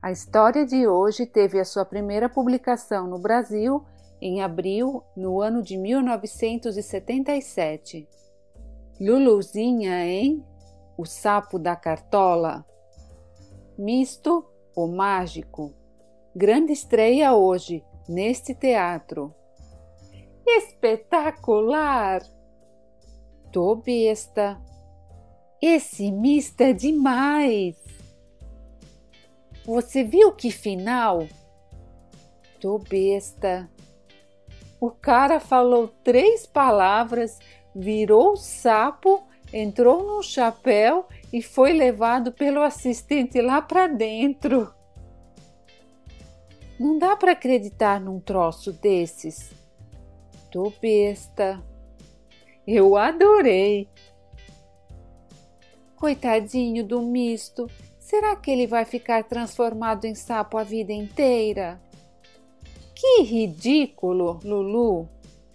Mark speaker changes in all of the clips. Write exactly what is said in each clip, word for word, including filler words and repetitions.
Speaker 1: A história de hoje teve a sua primeira publicação no Brasil em abril, no ano de mil novecentos e setenta e sete. Luluzinha, hein? O sapo da cartola. Misto ou mágico? Grande estreia hoje, neste teatro. Espetacular! Tô besta. Esse misto é demais! Você viu que final? Tô besta. O cara falou três palavras, virou sapo, entrou num chapéu e foi levado pelo assistente lá para dentro. Não dá para acreditar num troço desses. Tô besta. Eu adorei. Coitadinho do misto. Será que ele vai ficar transformado em sapo a vida inteira? Que ridículo, Lulu!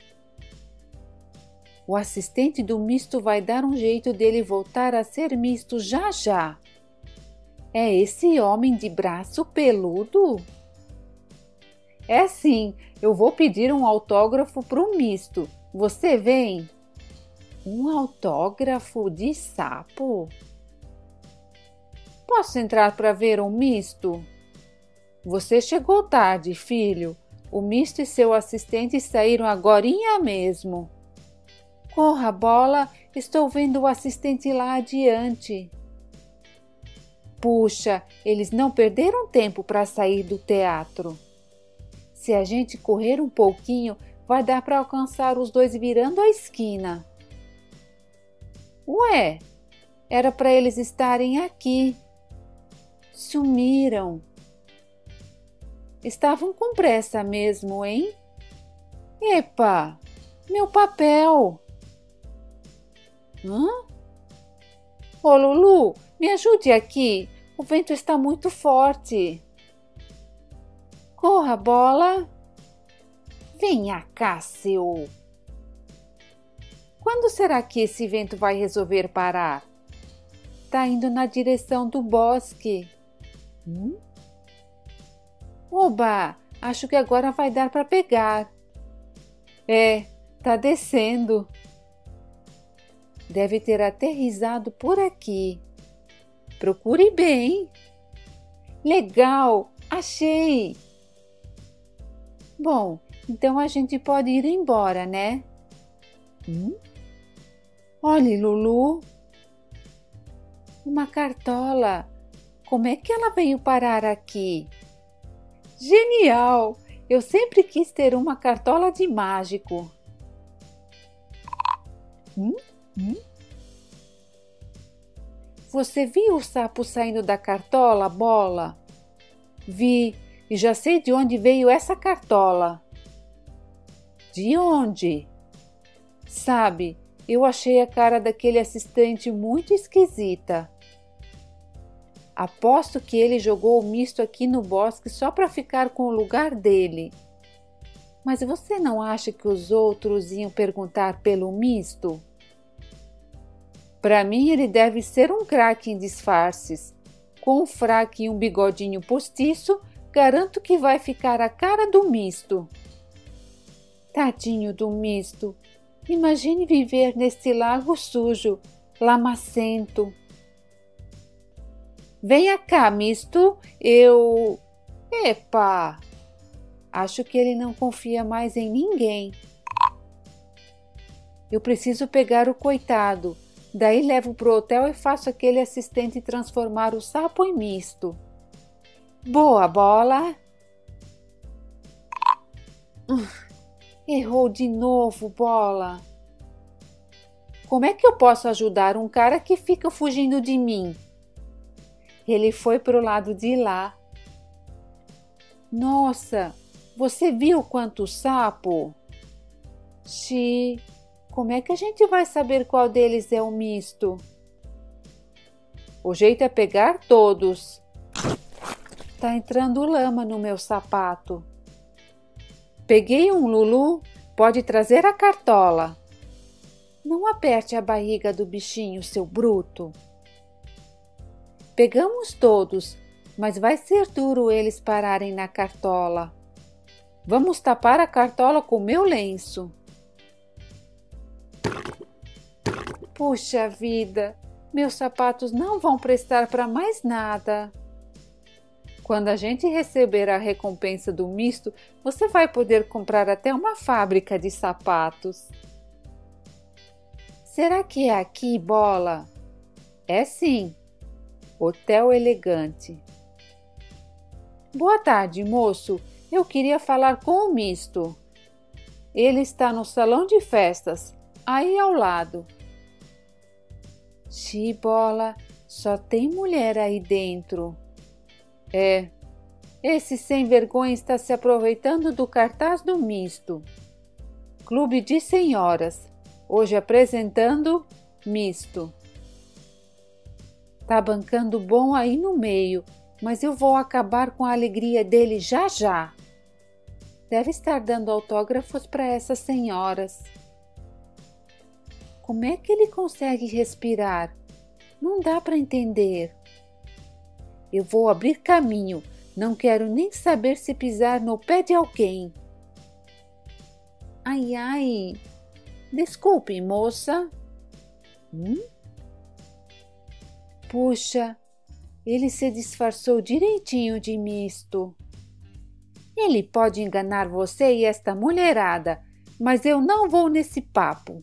Speaker 1: O assistente do misto vai dar um jeito dele voltar a ser misto já já. É esse homem de braço peludo? É sim, eu vou pedir um autógrafo para o misto. Você vem? Um autógrafo de sapo? Posso entrar para ver um misto? Você chegou tarde, filho. O misto e seu assistente saíram agorinha mesmo. Corra, bola, estou vendo o assistente lá adiante. Puxa, eles não perderam tempo para sair do teatro. Se a gente correr um pouquinho, vai dar para alcançar os dois virando a esquina. Ué, era para eles estarem aqui. Sumiram. Estavam com pressa mesmo, hein? Epa, meu papel. Hã? Ô, Lulu, me ajude aqui. O vento está muito forte. Corra, bola. Venha cá, seu. Quando será que esse vento vai resolver parar? Tá indo na direção do bosque. Hum? Oba, acho que agora vai dar para pegar. É, tá descendo. Deve ter aterrissado por aqui. Procure bem. Legal, achei. Bom, então a gente pode ir embora, né? Hum? Olhe, Lulu. Uma cartola. Como é que ela veio parar aqui? Genial! Eu sempre quis ter uma cartola de mágico. Hum? Hum? Você viu o sapo saindo da cartola, bola? Vi, e já sei de onde veio essa cartola. De onde? Sabe, eu achei a cara daquele assistente muito esquisita. Aposto que ele jogou o misto aqui no bosque só para ficar com o lugar dele. Mas você não acha que os outros iam perguntar pelo misto? Para mim, ele deve ser um craque em disfarces. Com um fraque e um bigodinho postiço, garanto que vai ficar a cara do misto. Tadinho do misto. Imagine viver neste lago sujo, lamacento. Venha cá, misto, eu... Epa! Acho que ele não confia mais em ninguém. Eu preciso pegar o coitado. Daí levo pro hotel e faço aquele assistente transformar o sapo em misto. Boa, bola! Uh, errou de novo, bola. Como é que eu posso ajudar um cara que fica fugindo de mim? Ele foi pro lado de lá. Nossa, você viu quanto sapo? Xi, como é que a gente vai saber qual deles é o misto? O jeito é pegar todos. Tá entrando lama no meu sapato. Peguei um, Lulu, pode trazer a cartola. Não aperte a barriga do bichinho, seu bruto. Pegamos todos, mas vai ser duro eles pararem na cartola. Vamos tapar a cartola com meu lenço. Puxa vida, meus sapatos não vão prestar para mais nada. Quando a gente receber a recompensa do misto, você vai poder comprar até uma fábrica de sapatos. Será que é aqui, Bola? É sim. Hotel Elegante. Boa tarde, moço. Eu queria falar com o misto. Ele está no salão de festas, aí ao lado. Xi, Bola, só tem mulher aí dentro. É, esse sem vergonha está se aproveitando do cartaz do misto. Clube de Senhoras, hoje apresentando misto. Tá bancando bom aí no meio, mas eu vou acabar com a alegria dele já já. Deve estar dando autógrafos para essas senhoras. Como é que ele consegue respirar? Não dá para entender. Eu vou abrir caminho, não quero nem saber se pisar no pé de alguém. Ai, ai, desculpe, moça. Hum? Puxa, ele se disfarçou direitinho de misto. Ele pode enganar você e esta mulherada, mas eu não vou nesse papo.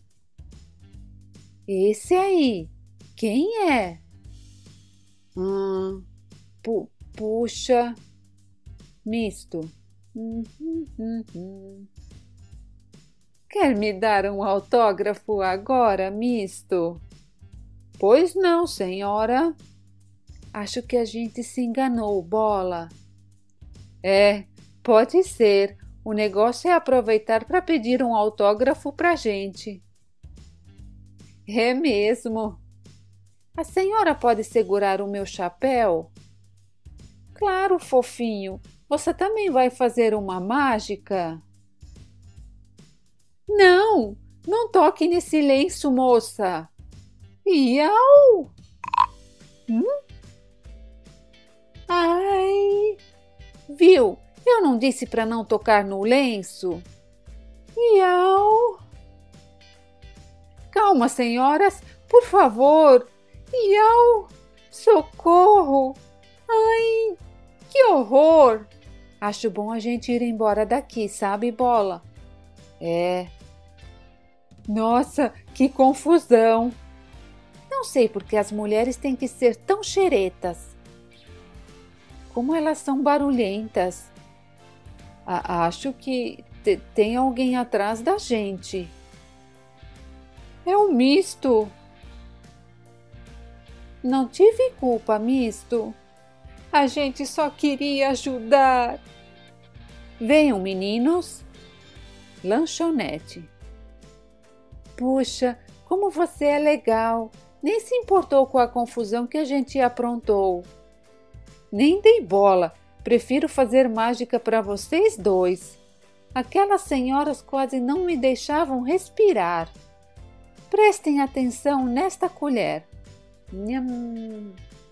Speaker 1: Esse aí, quem é? Hum... Pu puxa, misto. Hum, hum, hum, hum. Quer me dar um autógrafo agora, misto? Pois não, senhora. Acho que a gente se enganou, Bola. É, pode ser. O negócio é aproveitar para pedir um autógrafo para a gente. É mesmo. A senhora pode segurar o meu chapéu? Claro, fofinho. Você também vai fazer uma mágica? Não, não toque nesse lenço, moça. Iau! Hum? Ai! Viu? Eu não disse para não tocar no lenço? Iau! Calma, senhoras, por favor. Iau! Socorro! Ai! Que horror! Acho bom a gente ir embora daqui, sabe, Bola? É. Nossa, que confusão! Não sei por que as mulheres têm que ser tão xeretas. Como elas são barulhentas. A- acho que te- tem alguém atrás da gente. É o misto. Não tive culpa, misto. A gente só queria ajudar. Venham, meninos. Lanchonete. Puxa, como você é legal. Nem se importou com a confusão que a gente aprontou. Nem dei bola. Prefiro fazer mágica para vocês dois. Aquelas senhoras quase não me deixavam respirar. Prestem atenção nesta colher. Nham.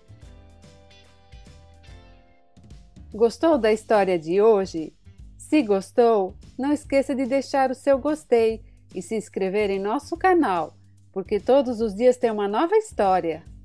Speaker 1: Gostou da história de hoje? Se gostou, não esqueça de deixar o seu gostei e se inscrever em nosso canal, porque todos os dias tem uma nova história.